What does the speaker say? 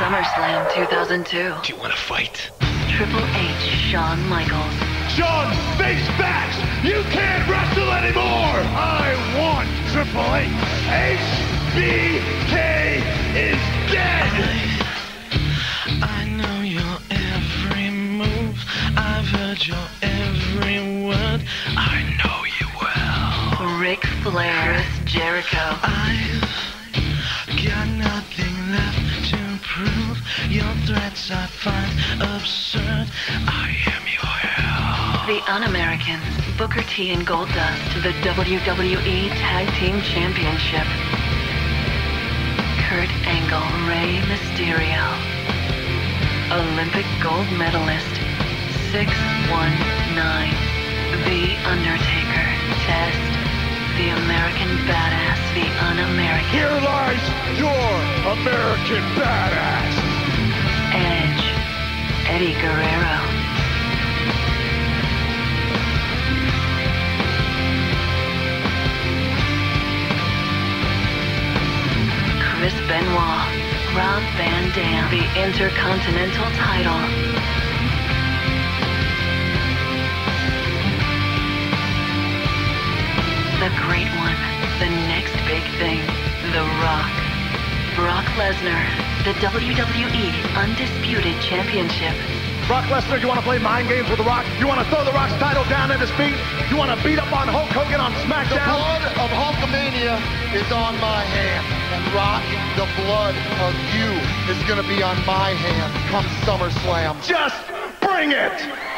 SummerSlam 2002. Do you want to fight? Triple H, Shawn Michaels. Shawn, face facts! You can't wrestle anymore! I want Triple H. HBK is dead! I know your every move. I've heard your every word. I know you well. Ric Flair, Chris Jericho. I've got nothing left to prove. Your threats I find absurd. I am your hell. The Un-Americans, Booker T and Goldust to the WWE Tag Team Championship. Kurt Angle, Rey Mysterio. Olympic gold medalist, 619. The Undertaker, Test. The American Badass, the Un-American. Here lies your American Badass! Edge, Eddie Guerrero. Chris Benoit, Rob Van Dam, the Intercontinental title. The great one, the next big thing, The Rock. Brock Lesnar, the WWE Undisputed Championship. Brock Lesnar, you want to play mind games with The Rock? You want to throw The Rock's title down at his feet? You want to beat up on Hulk Hogan on SmackDown? The blood of Hulkamania is on my hand. And Rock, the blood of you is going to be on my hand come SummerSlam. Just bring it!